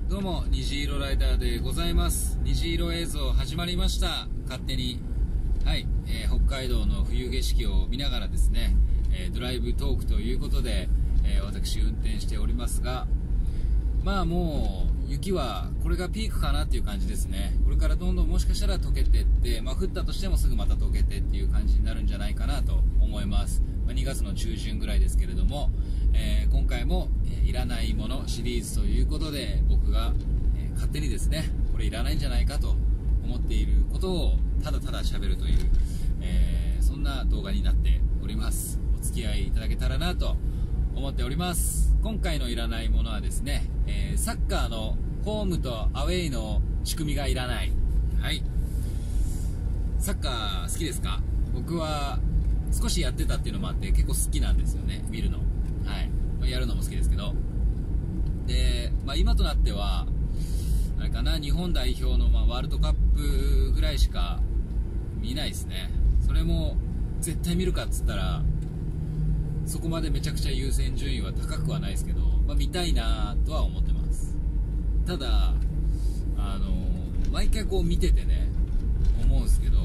どうも虹色ライダーでございます。虹色映像始まりました。勝手にはい、北海道の冬景色を見ながらですね、ドライブトークということで、私運転しておりますが、まあもう雪はこれがピークかなっていう感じですね。これからどんどんもしかしたら溶けていって、降ったとしてもすぐまた溶けてっていう感じになるんじゃないかなと思います。2月の中旬ぐらいですけれども、今回も、いらないものシリーズということで、僕が、勝手にですねこれいらないんじゃないかと思っていることをただただ喋るという、そんな動画になっております。お付き合いいただけたらなと思っております。今回のいらないものはですね、サッカーのホームとアウェイの仕組みがいらない。はい、サッカー好きですか？僕は少しやってたっていうのもあって結構好きなんですよね、見るの。はい、やるのも好きですけど、で、今となってはあれかな、日本代表のワールドカップぐらいしか見ないですね。それも絶対見るかっつったらそこまでめちゃくちゃ優先順位は高くはないですけど、見たいなとは思ってます。ただ毎回こう見ててね思うんですけど、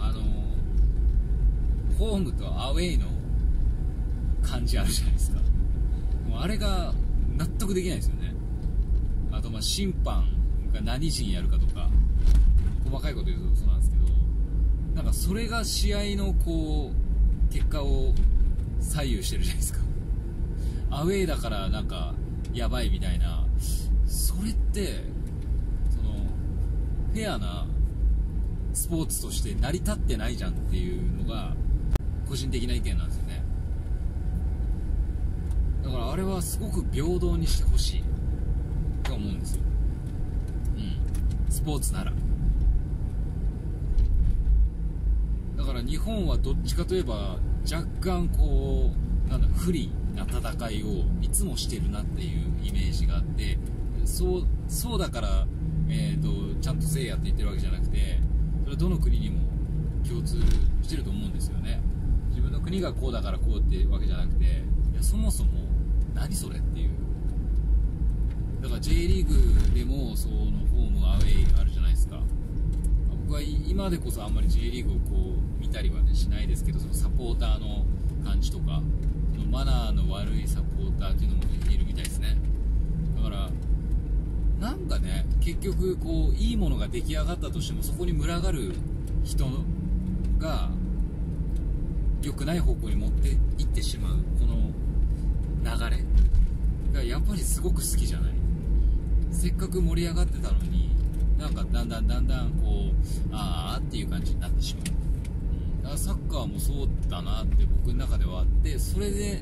ホームとアウェイの感じあるじゃないですか。もうあれが納得できないですよね。あと審判が何時にやるかとか細かいこと言うとそうなんですけど、なんかそれが試合のこう結果を左右してるじゃないですか。アウェイだからなんかやばいみたいな、それってそのフェアなスポーツとして成り立ってないじゃんっていうのが個人的な意見なんですよね。だからあれはすごく平等にしてほしいと思うんですよ。スポーツなら。だから日本はどっちかといえば若干こう不利な戦いをいつもしてるなっていうイメージがあって、そうだからちゃんとせいやって言ってるわけじゃなくて、それはどの国にも共通してると思うんですよね。自分の国がこうだからこうっていうわけじゃなくて、いやそもそも何それっていう。だから J リーグでもそのホームアウェイあるじゃないですか。僕は今でこそあんまり J リーグをこう見たりは、しないですけど、そのサポーターの感じとかそのマナーの悪いサポーターっていうのもいるみたいですね。だからなんかね、結局こういいものが出来上がったとしてもそこに群がる人が良くない方向に持っていってしまうこの流れがやっぱりすごく好きじゃない。せっかく盛り上がってたのになんかだんだんこうあーっていう感じになってしまう。だからサッカーもそうだなって僕の中ではあって、それで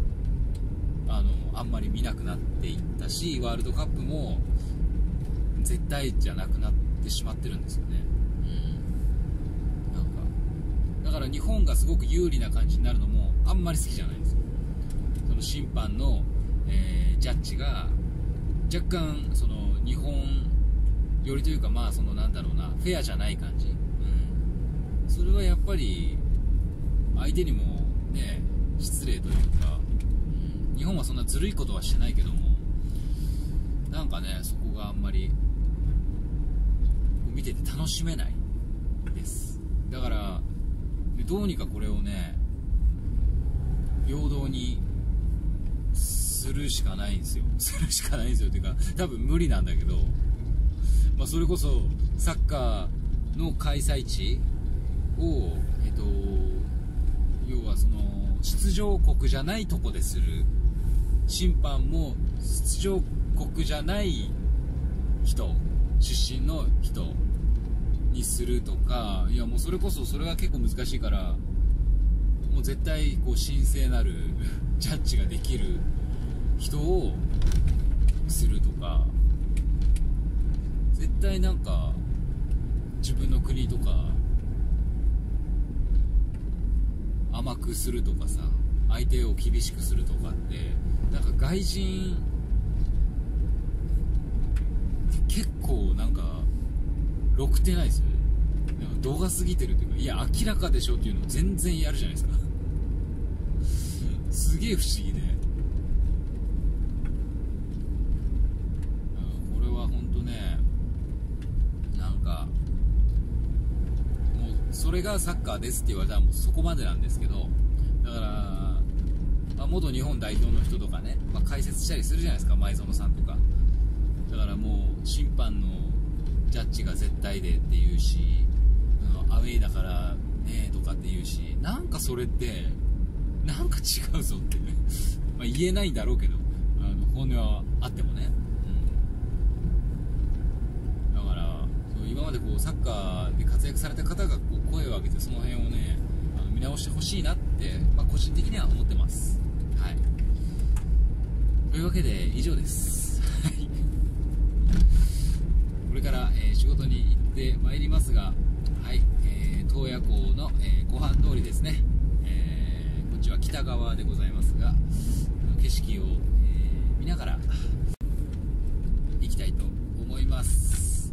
あんまり見なくなっていったし、ワールドカップも絶対じゃなくなってしまってるんですよね。なんかだから日本がすごく有利な感じになるのもあんまり好きじゃないんですよ。その審判の、ジャッジが若干その日本よりというか、そのなんだろうな、フェアじゃない感じ、それはやっぱり相手にもね失礼というか、日本はそんなずるいことはしてないけども、なんかねそこがあんまり見てて楽しめないです。だからどうにかこれをね平等にするしかないんですよ。するしかないんですよっていうか、多分無理なんだけど、それこそサッカーの開催地を要はその出場国じゃないとこでする、審判も出場国じゃない人、出身の人にするとか、いやもうそれこそそれが結構難しいから、もう絶対こう神聖なるジャッジができる人をするとか、絶対なんか自分の国とか甘くするとかさ、相手を厳しくするとかって、なんか外人結構なんかろくてないですよね。なんか度が過ぎてるというか、いや明らかでしょっていうのを全然やるじゃないですか。すげえ不思議で、これは本それがサッカーですって言われたらもうそこまでなんですけど、だから、元日本代表の人とかね、解説したりするじゃないですか、前園さんとか。だからもう審判のジャッジが絶対でっていうし、アウェーだからねとかっていうし、なんかそれってなんか違うぞってね言えないんだろうけど、本音はあってもね、だから今までこうサッカーで活躍された方がこう声を上げてその辺をね見直してほしいなって、個人的には思ってます。はい、というわけで以上ですこれから、仕事に行ってまいりますが、はい、洞爺湖の、湖畔通りですね、こっちは北側でございますが、景色を、見ながら行きたいと思います。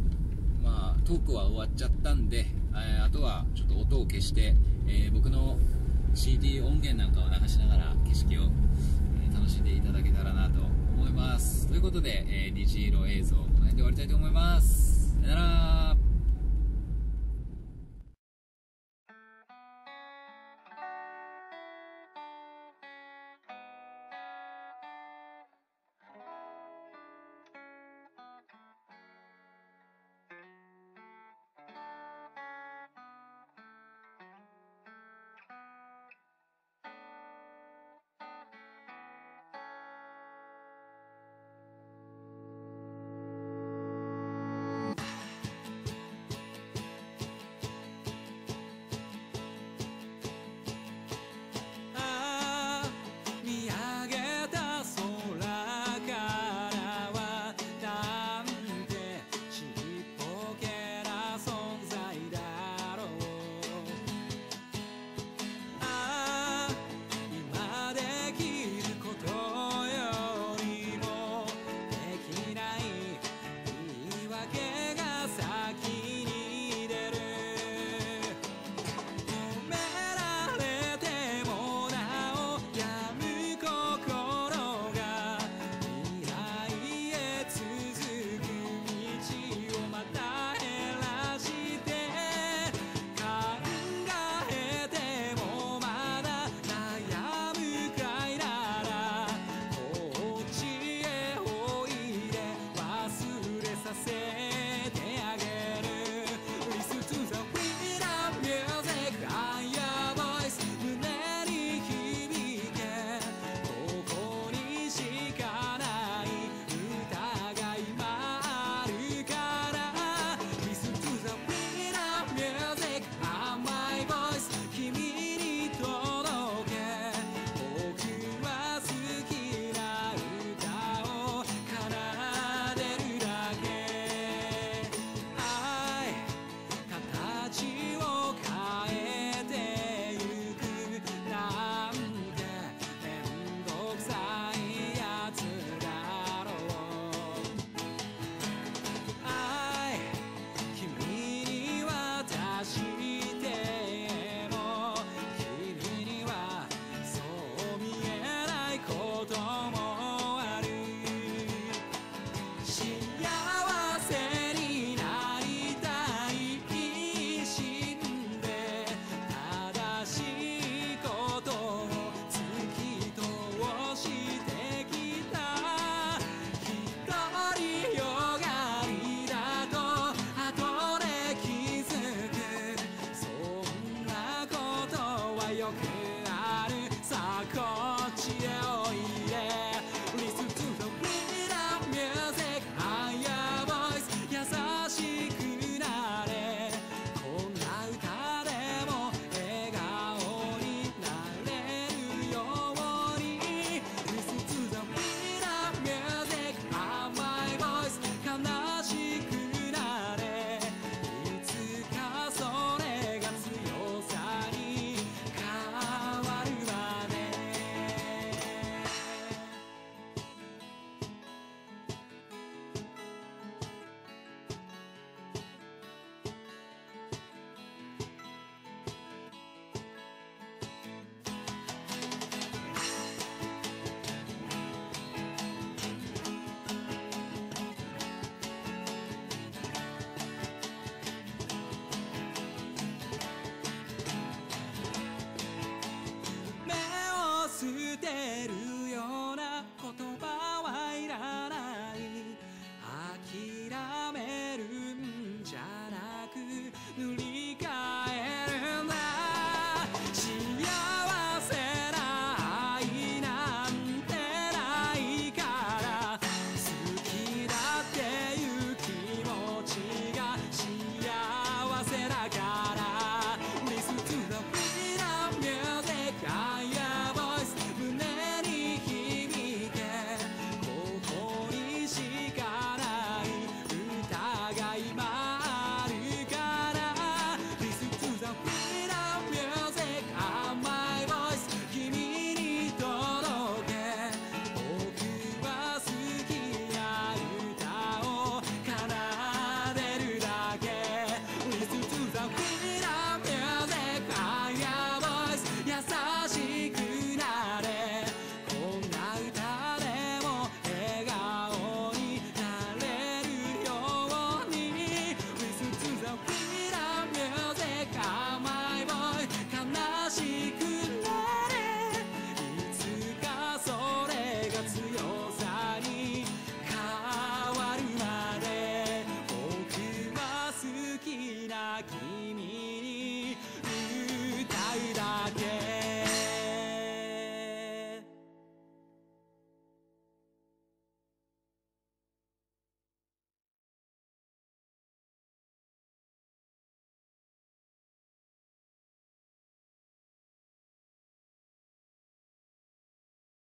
トークは終わっちゃったんで、あとはちょっと音を消して、僕の CD 音源なんかを流しながら景色を、楽しんでいただけたらなと思います。ということで、虹色映像この辺で終わりたいと思います。さよなら。 よく